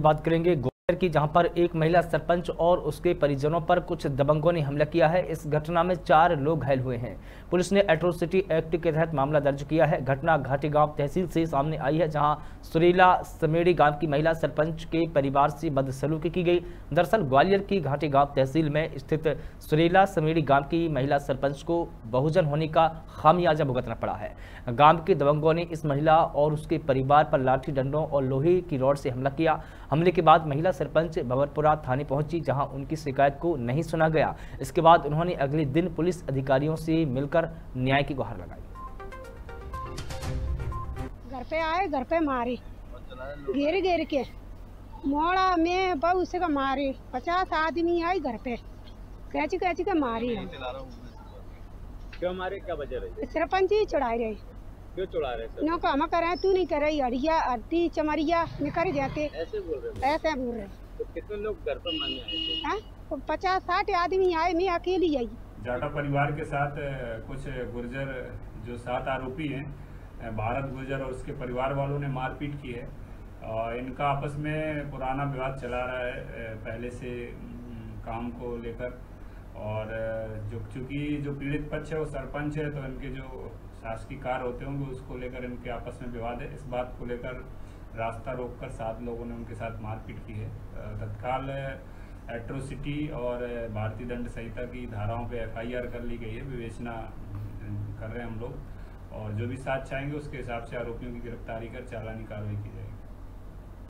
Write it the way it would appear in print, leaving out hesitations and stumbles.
बात करेंगे ग्वालियर की, जहां पर एक महिला सरपंच और उसके परिजनों पर कुछ दबंगों ने हमला किया है। इस घटना में 4 लोग घायल हुए हैं। पुलिस ने एट्रोसिटी एक्ट के तहत मामला दर्ज किया है। घटना घाटी गांव तहसील से सामने आई है, जहां सुरीला समेड़ी गांव की महिला सरपंच के परिवार से बदसलूकी की गई। दरअसल ग्वालियर की घाटी गांव तहसील में स्थित सुरीला समेड़ी गांव की महिला सरपंच को बहुजन होने का खामियाजा भुगतना पड़ा है। गांव के दबंगों ने इस महिला और उसके परिवार पर लाठी डंडों और लोहे की रॉड से हमला किया। हमले के बाद महिला सरपंच भंवरपुरा थाने पहुंची, जहां उनकी शिकायत को नहीं सुना गया। इसके बाद उन्होंने अगले दिन पुलिस अधिकारियों से मिलकर न्याय की गुहार लगाई। घर पे आए, घर पे मारे, घेर घेर के मोड़ा में बहु से मारे। 50 आदमी आई घर पे, कैची कैची के मारी। क्यों मारे, क्या वजह रही? सरपंच ही चढ़ाए रहे। क्यों चढ़ा रहे? नो काम करे, तू नहीं करे, अड़िया अड्डी चमरिया निकर जाते, ऐसे बोल रहे? ऐसे बोल रहे। तो कितने लोग घर पर मारने आए थे? 50-60 आदमी आए, मैं अकेली आई। जाटा परिवार के साथ कुछ गुर्जर जो 7 आरोपी हैं, भारत गुर्जर और उसके परिवार वालों ने मारपीट की है। और इनका आपस में पुराना विवाद चला रहा है पहले से काम को लेकर। और चूंकि जो पीड़ित पक्ष है वो सरपंच है, तो इनके जो शासकीय कार्य होते होंगे उसको लेकर इनके आपस में विवाद है। इस बात को लेकर रास्ता रोककर 7 लोगों ने उनके साथ मारपीट की है। तत्काल एट्रोसिटी और भारतीय दंड संहिता की धाराओं पे FIR कर ली गई है। विवेचना कर रहे हैं हम लोग, और जो भी साथ चाहेंगे उसके हिसाब से आरोपियों की गिरफ्तारी कर चालानी कार्रवाई की जाएगी।